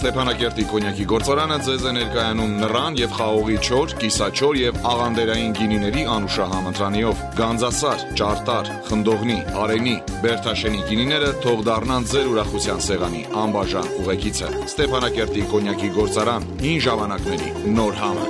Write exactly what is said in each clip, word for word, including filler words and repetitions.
Ստեփանակերտի կոնյակի գործարանը ձեզ է ներկայանում նռան եւ խաղողի չոր, կիսաչոր եւ աղանդերային գինիների անուշահամ ընտրանիով։ Գանձասար, ճարտար, խնդողնի, արենի, բերթաշենի գինիները թող դառնան ձեր ուրախության սեղանի անբաժան ուղեկիցը։ Ստեփանակերտի կոնյակի գործարան, հին ժամանակների նոր համը։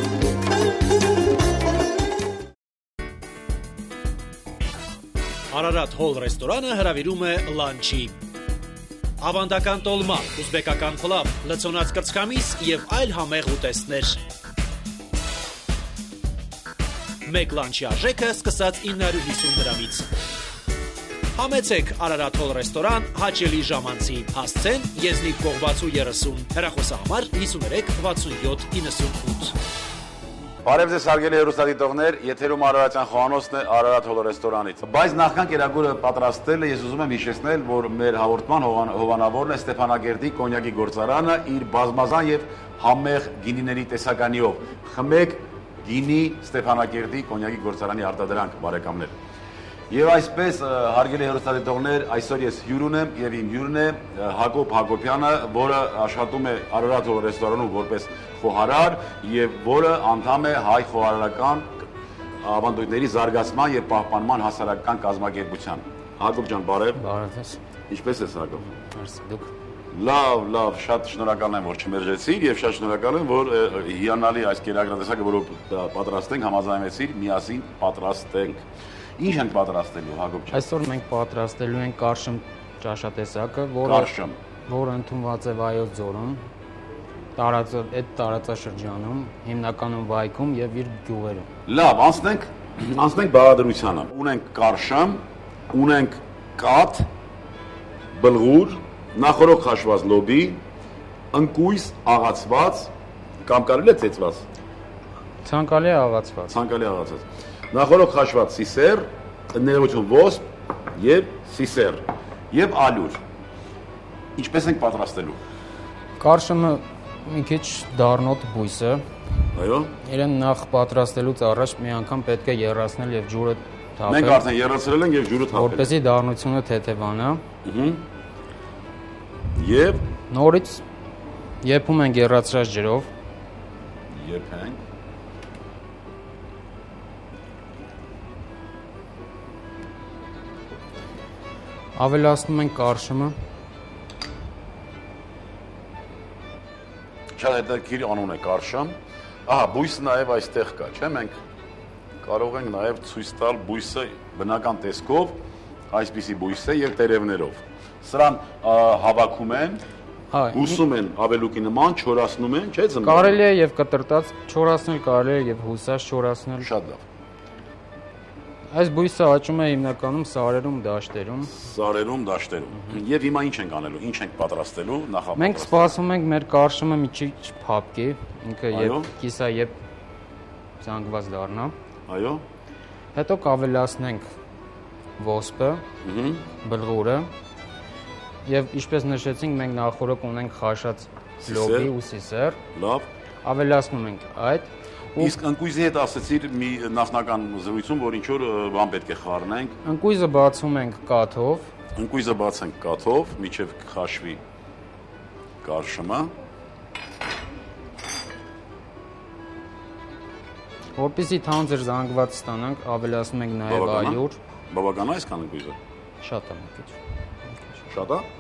Արարատ հոլ ռեստորանը հրավիրում է լանչի։ Ավանդական տոլմա, ուզբեկական փլավ, լցոնած կրծքամիս եւ այլ համեղ ուտեստներ։ Մեկ լանչի արժեքը սկսած ինը հարյուր հիսուն դրամից։ Համեցեք Արարատ հոլ ռեստորան, հաճելի ժամանցի, հասցեն Եզնիկ Կողբացու երեսուն, հեռախոսահամար հիսուներեք վաթսունյոթ իննսունութ։ Բարև ձեզ հարգելի հեռուստադիտողներ, եթերում Արարատյան խոհանոցն է Արարատ հոլ ռեստորանից։ Բայց նախքան կերակուրը պատրաստելը ես ուզում եմ հիշեցնել, որ մեր հաղորդման հովանավորն է Ստեփանակերտի կոնյակի գործարանը իր բազմազան եւ համեղ գինիների տեսականիով։ Խմեք գինի Ստեփանակերտի կոնյակի գործարանի արտադրանք, բարեկամներ։ Եվ այսպես հարգելի հեռուստադիտողներ, այսօր ես հյուր ունեմ եւ իմ հյուրն է Հակոբ Հակոբյանը, որը աշխատում է Արարատ հոլ ռեստորանում որպես խոհարար եւ որը անդամ է հայ խոհարարական ավանդույթների զարգացման եւ պահպանման հասարակական կազմակերպության։ Հակոբ ջան, բարև։ Բարև ձեզ։ Ինչպե՞ս ես, Հակոբ։ Բարև դուք։ Լավ, լավ, շատ շնորհակալ եմ, որ չմերժեցիր եւ շատ շնորհակալ եմ, որ հիանալի այս կերակրատեսակը, որը պատրաստենք, համաձայնվեցիր, միասին պատրաստենք։ Ինչ ենք պատրաստելու, Հակոբ ջան։ Այսօր մենք պատրաստելու ենք կարշմ ճաշատեսակը, որը Կարշմ, որը ընդունված է Վայոց ձորում, տարածը այդ տարածաշրջանում, հիմնականում Վայքում եւ իր գյուղերում։ Լավ, անցնենք, անցնենք բաղադրությանը։ Ունենք կարշմ, ունենք կաթ, բլղուր, նախորոք քաշված լոբի, ընկույզ աղացված, կամ կարելի է ծեծված։ Ցանկալի է աղացված։ Ցանկալի աղացված։ Նախորոք քաշված սիսեր, ներողություն ոսպ եւ սիսեր եւ ալյուր։ Ինչպես ենք պատրաստելու։ Կարշմը մի քիչ դառնոտ բույս է։ Այո։ Իրեն նախ պատրաստելուց առաջ մի անգամ պետք է եռացնել եւ ջուրը թափել։ Մենք արդեն եռացրել ենք եւ ջուրը թափել։ Որպեսզի դառնությունը թեթևանա։ Ահա։ Եվ նորից եփում ենք եռացրած ջրով։ Եփենք։ Ավելացնում ենք կարշմը։ Շատ հետաքրքիր անուն է կարշմ։ Ահա, բույսը նաև այստեղ կա, չէ՞, մենք կարող ենք նաև ցույց տալ բույսը բնական տեսքով, այսպիսի բույս է եւ տերևներով։ Սրան հավաքում են, հուսում են ավելուկի նման, չորացնում են, չէ՞, ձմեռ։ Կարելի է եւ կտրտած չորացնել, կարելի է եւ հուսած չորացնել։ Շատ լավ։ Այս բույսը աճում է հիմնականում սարերում, դաշտերում։ Սարերում, դաշտերում։ Եվ հիմա ինչ ենք անելու, ինչ ենք պատրաստելու, նախապատրաստելու։ Մենք սպասում ենք մեր կարշմը մի քիչ փափկի, ինքը եւ կիսա եւ զանգված դառնա։ Այո։ Հետո կավելացնենք ոսպը, բլղուրը եւ ինչպես նշեցինք, մենք նախորոք ունենք խաշած լոբի ու սիսեր։ Լավ։ Ավելացնում ենք այդ։ Իսկ ընկույզի հետ ասացիր մի նախնական զրույցում, որ ինչ որ բան պետք է խառնենք։ Ընկույզը բացում ենք կաթով։ Ընկույզը բացենք կաթով, միջև քաշվի կարշմը։ Որպեսզի թանձր զանգված ստանանք, ավելացնում ենք նաև ալյուր։ Բավական է այսքան ընկույզը։ Շատ է մի քիչ։ Շատ է։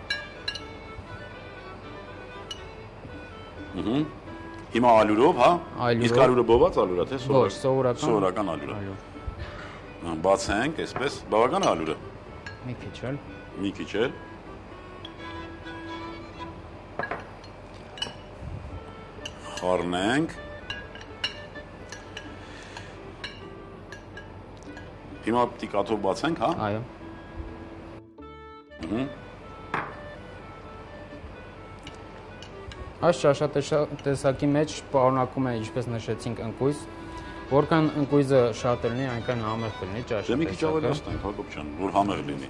Ահա։ Հիմա ալյուրով, հա։ Իսկ ալյուրը բոված ալյուր է, թե Ոչ, սովորական։ Սովորական ալյուր է։ Բացենք, այսպես, բավական է ալյուրը։ Մի քիչ էլ։ Մի քիչ էլ։ Խառնենք։ Հիմա պիտի կաթով բացենք, հա։ Այո։ Ահա։ Այս ճաշատեսակի մեջ պարունակում է, ինչպես նշեցինք, ընկույզ, որքան ընկույզը շատ լինի, այնքան համեղ կլինի ճաշատեսակը։ Դե մի քիչ ավելացնենք, Հակոբ ջան, որ համեղ լինի։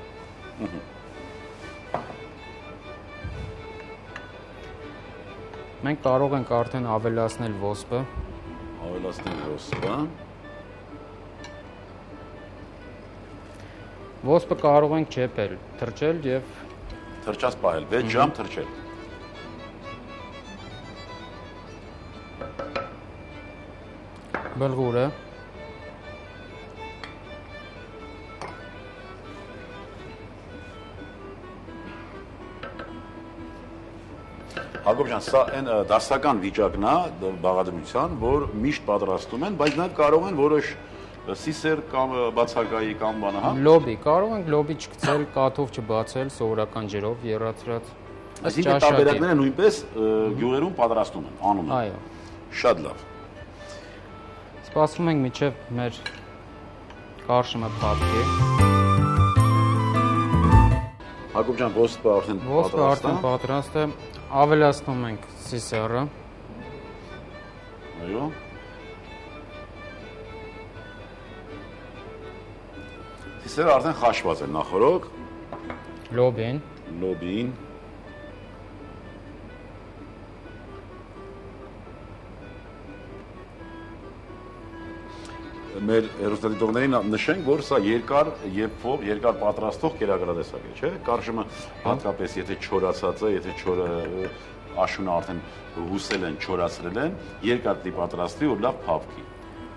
Մենք կարող ենք արդեն ավելացնել ոսպը։ Ավելացնել ոսպը։ Ոսպը կարող ենք չեպել, թրջել եւ թրջած պահել, վեց ժամ թրջել։ Բլղուրը, Հակոբ ջան, սա այն դասական վիճակն է բաղադրության, որ միշտ պատրաստում են, բայց նաև կարող են որոշ սիսեր կամ բացակայի կամ բանը, հա։ լոբի, կարող ենք լոբի չգցել, կաթով չբացել, սովորական ջրով եռացրած։ Այսինքն տարբերակները նույնպես գյուղերում պատրաստում են, անում են։ Այո։ Շատ լավ։ Սպասում ենք մինչև մեր կարշումը փափկի։ Հակոբ ջան, ոսպը արդեն Ոսպը արդեն պատրաստ է, ավելացնում ենք սիսերը։ Այո։ Սիսերը արդեն խաշված են նախորոք։ Լոբին։ Լոբին։ Մեր հեռուստադիտողներին նշենք, որ սա երկար եփող, երկար պատրաստող կերակրատեսակ է, չէ՞։ Կարշումը հատկապես եթե չորացած է, եթե չորը աշունը արդեն հուսել են, չորացրել են, երկար դի պատրաստվի, որ լավ փափկի։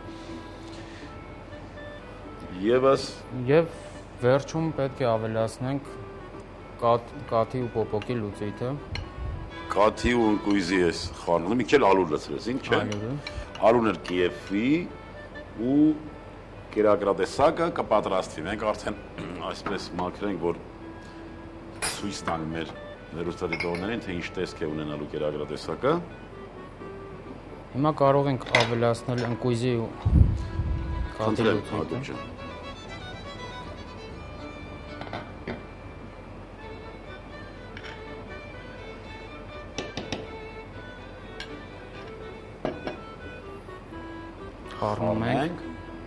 Եվս Եվ վերջում պետք է ավելացնենք կաթի ու պոպոկի լուծույթը։ Կաթի ու կույզի ես խառնում, մի քիչ ալուր լցրեցինք, չէ՞։ Ալուրն էլ կիեփվի ու կերակրատեսակը կպատրաստվի։ Մենք արդեն այսպես մաքրենք, որ ցույց տանք մեր հեռուստադիտողներին, թե ինչ տեսք է ունենալու կերակրատեսակը։ Հիմա կարող ենք ավելացնել ընկույզի ու կաթի լուծույթը։ Խառնում ենք։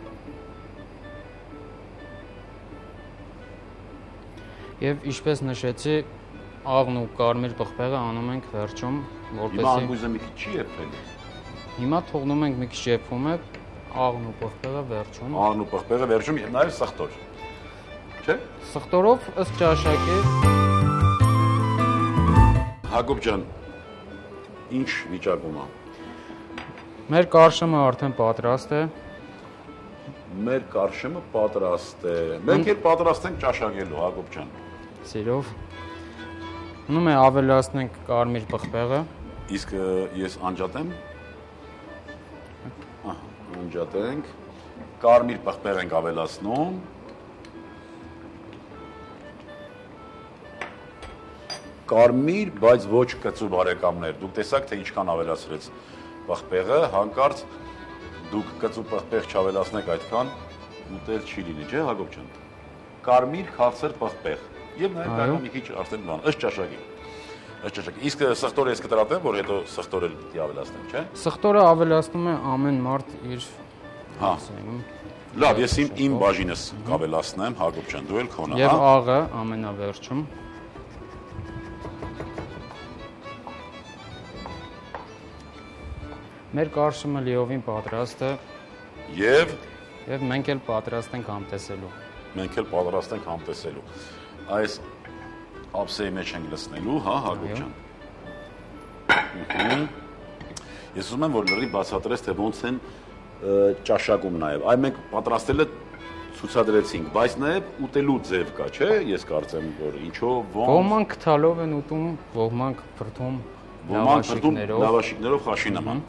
Եվ ինչպես նշեցի, աղն ու կարմիր պղպեղը անում ենք վերջում, որպեսզի Հիմա անգույզը մի քիչ չի եփվել։ Հիմա թողնում ենք մի քիչ եփվում է, աղն ու պղպեղը վերջում։ Աղն ու պղպեղը վերջում եւ նաեւ սխտոր։ Չէ՞։ Սխտորով ըստ ճաշակի։ Հակոբ ջան, ինչ վիճակում է։ Մեր կարշումը արդեն պատրաստ է։ Մեր կարշումը պատրաստ է։ Մենք էլ պատրաստ ենք ճաշակելու, Հակոբ ջան։ Սիրով։ Ունում է ավելացնենք կարմիր պղպեղը։ Իսկ ես անջատեմ։ Ահա, անջատենք։ Կարմիր պղպեղ ենք ավելացնում։ Կարմիր, բայց ոչ կծու բարեկամներ։ Դուք տեսաք, թե ինչքան ավելացրեց պղպեղը, հանկարծ դուք կծու պղպեղ չավելացնեք այդքան, ուտել չի լինի, չէ, Հակոբ ջան։ Կարմիր քաղցր պղպեղ եւ նաեւ կարող մի քիչ արդեն բան, ըստ ճաշակի։ Ըստ ճաշակի։ Իսկ սխտորը ես կտրատեմ, որ հետո սխտորը պիտի ավելացնեմ, չէ։ Սխտորը ավելացնում է ամեն մարդ իր Հա։ Լավ, ես իմ իմ բաժինս կավելացնեմ, Հակոբ ջան, դու էլ քոնը, հա։ Եվ աղը ամենավերջում։ Մեր կարշումը լիովին պատրաստ է եւ եւ մենք էլ պատրաստ ենք համտեսելու։ Մենք էլ պատրաստ ենք համտեսելու։ Այս ափսեի մեջ ենք լցնելու, հա, Հակոբ ջան։ Ես ուզում եմ, որ լրի բացատրես, թե ոնց են ճաշակում նաեւ։ Այ մենք պատրաստելը ցուցադրեցինք, բայց նաեւ ուտելու ձև կա, չէ՞։ Ես կարծեմ, որ ինչով ոնց։ Ոմանք քթալով են ուտում, ոմանք փրթում լավաշիկներով, լավաշիկներով խաշի նման։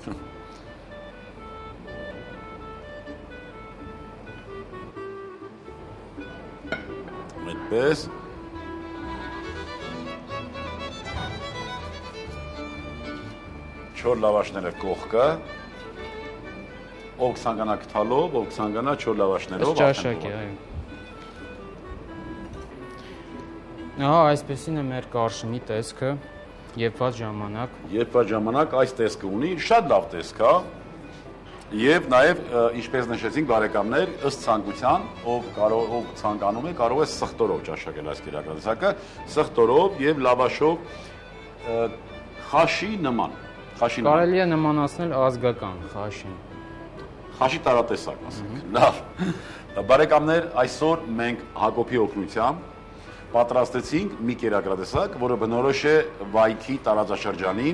Այդպես չոր լավաշները կողքը, ով կցանկանա քթալով, ով կցանկանա չոր լավաշներով, ճաշակ է, այո։ Ահա այսպեսին է մեր կարշմի տեսքը, եփված ժամանակ։ Եփված ժամանակ այս տեսքը ունի, շատ լավ տեսք է։ Եվ նաև ինչպես նշեցինք բարեկամներ, ըստ ցանկության, ով կարող ով ցանկանում է, կարող է սխտորով ճաշակել այս կերակրատեսակը, սխտորով եւ լավաշով խաշի նման, խաշի նման։ Կարելի է նմանացնել ազգական խաշին։ Խաշի տարատեսակ, ասենք։ Լավ։ Բարեկամներ, այսօր մենք Հակոբի օգնությամբ պատրաստեցինք մի կերակրատեսակ, որը բնորոշ է Վայքի տարածաշրջանին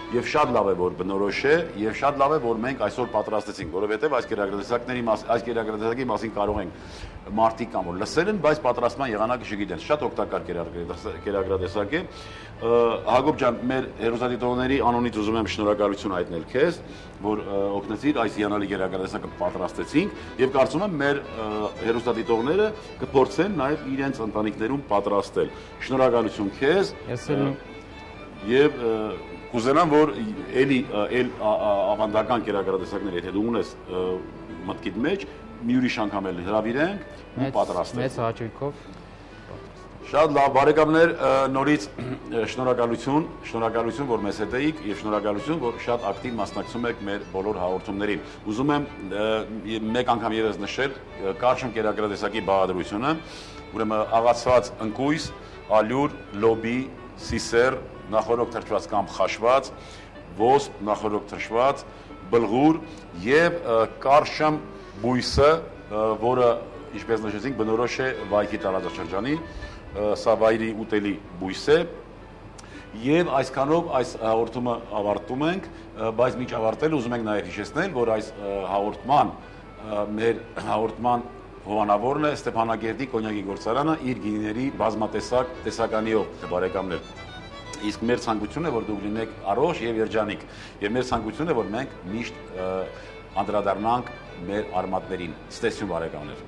եւ շատ լավ է որ բնորոշ է եւ շատ լավ է որ մենք այսօր պատրաստեցինք, որովհետեւ այս գերագրատեսակների այս գերագրատեսակի մասին կարող ենք մարդիկ կամ որ լսել են, բայց պատրաստման եղանակը չգիտեն։ Շատ օգտակար գերագրատեսակ է։ Հակոբ ջան, մեր հերոսադիտողների անունից ուզում եմ շնորհակալություն հայտնել քեզ, որ օգնեցիր այս հիանալի գերագրատեսակը պատրաստեցինք եւ կարծում եմ մեր հերոսադիտողները կփորձեն նաեւ իրենց ընտանիքներում պատրաստել։ Շնորհակալություն քեզ։ Ես էլ եւ կուզենամ որ էլի էլ ավանդական գերագրատեսակներ եթե դու ունես մտքիդ մեջ մի ուրիշ անգամ էլ հրավիրենք ու պատրաստենք։ Մեծ հաճույքով։ Շատ լավ, բարեկամներ, նորից շնորհակալություն, շնորհակալություն, որ մեզ հետ եք եւ շնորհակալություն, որ շատ ակտիվ մասնակցում եք մեր բոլոր հաղորդումներին։ Ուզում եմ մեկ անգամ եւս նշել Կարշմ գերագրատեսակի բաղադրությունը, ուրեմն աղացված ընկույզ, ալյուր, լոբի, սիսեր, նախորոք թրջված կամ խաշված, ոսպ, նախորոք թրջված, բլղուր եւ կարշմ բույսը, որը ինչպես նշեցինք բնորոշ է վայքի տարածաշրջանի, սա վայրի ուտելի բույս է եւ այսքանով այս հաղորդումը ավարտում ենք, բայց միջ ավարտել ուզում ենք նաեւ հիշեցնել, որ այս հաղորդման մեր հաղորդման հովանավորն է Ստեփանագերդի կոնյակի գործարանը իր գինիների բազմատեսակ տեսականիով, բարեկամներ։ Իսկ մեր ցանկությունն է որ դուք լինեք առողջ եւ երջանիկ եւ մեր ցանկությունն է որ մենք միշտ անդրադառնանք մեր արմատներին։ Ստեսյուն բարեկամներ։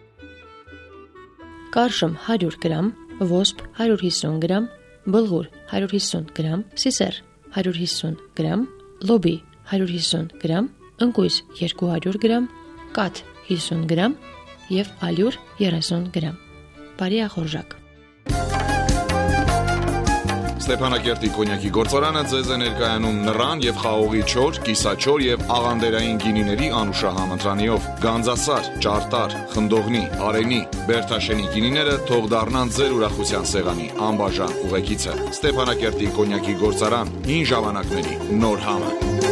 Կարշմ հարյուր գրամ, ոսպ հարյուր հիսուն գրամ, բլղուր հարյուր հիսուն գրամ, սիսեր հարյուր հիսուն գրամ, լոբի հարյուր հիսուն գրամ, ընկույզ երկու հարյուր գրամ, կաթ հիսուն գրամ եւ ալյուր երեսուն գրամ։ Բարի ախորժակ։ Ստեփանակերտի կոնյակի գործարանը ձեզ է ներկայանում նռան եւ խաղողի չոր, կիսաչոր եւ աղանդերային գինիների անուշահամ ընտրանիով։ Գանձասար, ճարտար, խնդողնի, արենի, բերթաշենի գինիները թող դառնան ձեր ուրախության սեղանի անբաժան ուղեկիցը։ Ստեփանակերտի կոնյակի գործարան, հին ժամանակների նոր համը։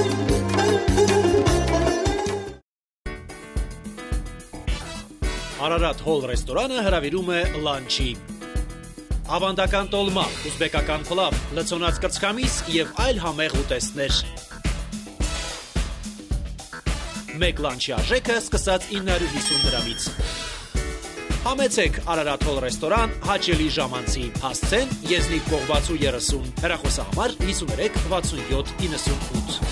Արարատ հոլ ռեստորանը հրավիրում է լանչի։ Ավանդական տոլմա, ուզբեկական փլավ, լցոնած կրծքամիս եւ այլ համեղ ուտեստներ։ Մեկ լանչի արժեքը սկսած ինը հարյուր հիսուն դրամից։ Համեցեք Արարատ հոլ ռեստորան, հաճելի ժամանցի, հասցեն Եզնիկ Կողբացու երեսուն, հեռախոսահամար հիսուն երեք վաթսուն յոթ իննսուն ութ։